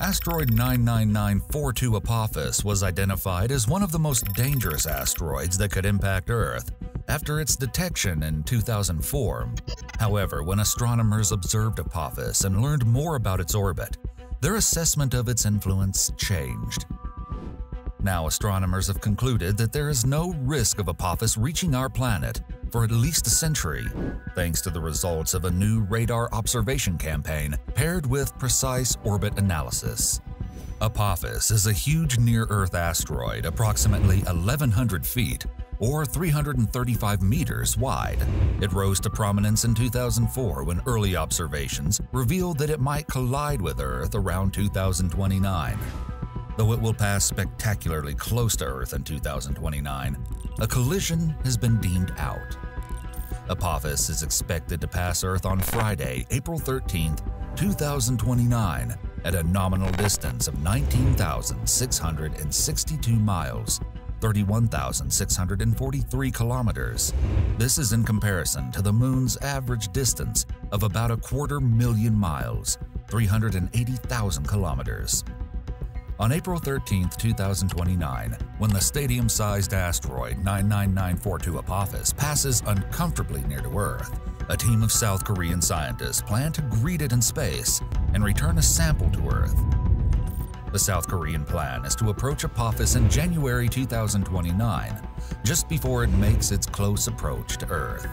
Asteroid 99942 Apophis was identified as one of the most dangerous asteroids that could impact Earth after its detection in 2004. However, when astronomers observed Apophis and learned more about its orbit, their assessment of its influence changed. Now, astronomers have concluded that there is no risk of Apophis reaching our planet for at least a century, thanks to the results of a new radar observation campaign paired with precise orbit analysis. Apophis is a huge near-Earth asteroid approximately 1,100 feet or 335 meters wide. It rose to prominence in 2004 when early observations revealed that it might collide with Earth around 2029. Though it will pass spectacularly close to Earth in 2029, a collision has been deemed out. Apophis is expected to pass Earth on Friday, April 13, 2029, at a nominal distance of 19,662 miles, 31,643 kilometers. This is in comparison to the Moon's average distance of about 250,000 miles, 380,000 kilometers. On April 13, 2029, when the stadium-sized asteroid 99942 Apophis passes uncomfortably near to Earth, a team of South Korean scientists plan to greet it in space and return a sample to Earth. The South Korean plan is to approach Apophis in January 2029, just before it makes its close approach to Earth.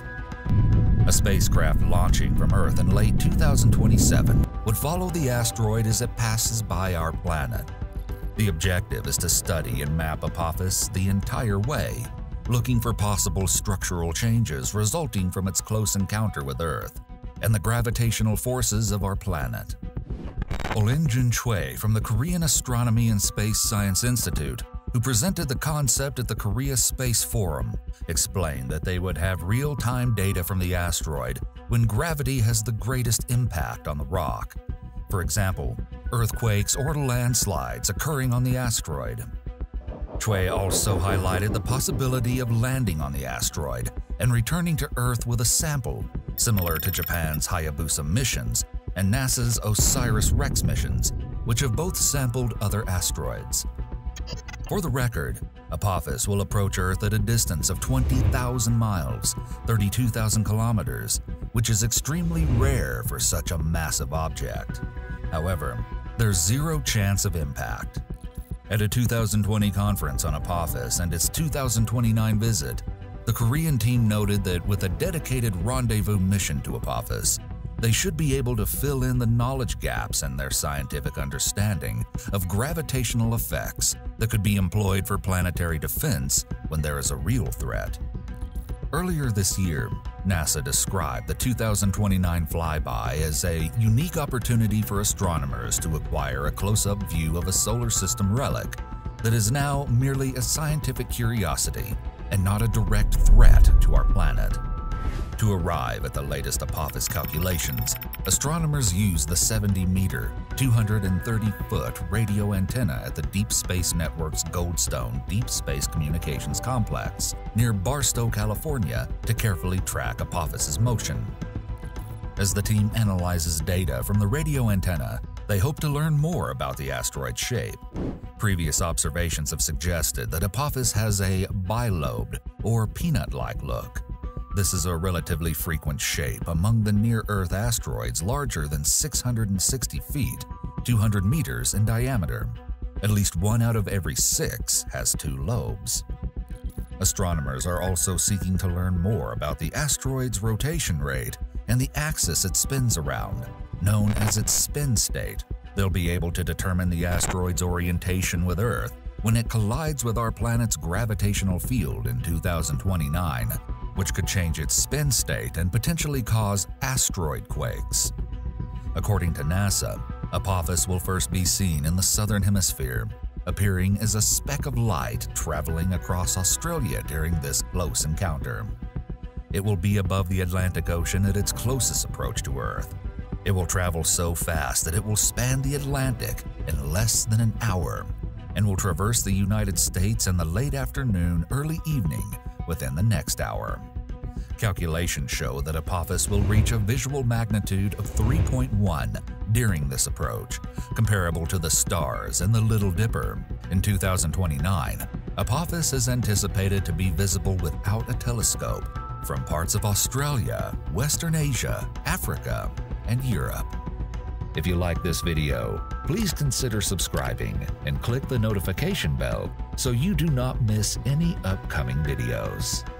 A spacecraft launching from Earth in late 2027 would follow the asteroid as it passes by our planet. The objective is to study and map Apophis the entire way, looking for possible structural changes resulting from its close encounter with Earth and the gravitational forces of our planet. Olin-Jun Choi from the Korean Astronomy and Space Science Institute, who presented the concept at the Korea Space Forum, explained that they would have real-time data from the asteroid when gravity has the greatest impact on the rock. For example, earthquakes or landslides occurring on the asteroid. Choi also highlighted the possibility of landing on the asteroid and returning to Earth with a sample, similar to Japan's Hayabusa missions and NASA's OSIRIS-REx missions, which have both sampled other asteroids. For the record, Apophis will approach Earth at a distance of 20,000 miles, 32,000 kilometers, which is extremely rare for such a massive object. However, there's zero chance of impact. At a 2020 conference on Apophis and its 2029 visit, the Korean team noted that with a dedicated rendezvous mission to Apophis, they should be able to fill in the knowledge gaps in their scientific understanding of gravitational effects that could be employed for planetary defense when there is a real threat. Earlier this year, NASA described the 2029 flyby as a unique opportunity for astronomers to acquire a close-up view of a solar system relic that is now merely a scientific curiosity and not a direct threat to our planet. To arrive at the latest Apophis calculations, astronomers used the 70-meter, 230-foot radio antenna at the Deep Space Network's Goldstone Deep Space Communications Complex near Barstow, California, to carefully track Apophis's motion. As the team analyzes data from the radio antenna, they hope to learn more about the asteroid's shape. Previous observations have suggested that Apophis has a bilobed or peanut-like look. This is a relatively frequent shape among the near-Earth asteroids larger than 660 feet, 200 meters in diameter. At least 1 out of every 6 has 2 lobes. Astronomers are also seeking to learn more about the asteroid's rotation rate and the axis it spins around, known as its spin state. They'll be able to determine the asteroid's orientation with Earth when it collides with our planet's gravitational field in 2029, which could change its spin state and potentially cause asteroid quakes. According to NASA, Apophis will first be seen in the southern hemisphere, appearing as a speck of light traveling across Australia during this close encounter. It will be above the Atlantic Ocean at its closest approach to Earth. It will travel so fast that it will span the Atlantic in less than an hour and will traverse the United States in the late afternoon, early evening within the next hour. Calculations show that Apophis will reach a visual magnitude of 3.1 during this approach, comparable to the stars and the Little Dipper. In 2029, Apophis is anticipated to be visible without a telescope from parts of Australia, Western Asia, Africa, and Europe. If you like this video, please consider subscribing and click the notification bell so you do not miss any upcoming videos.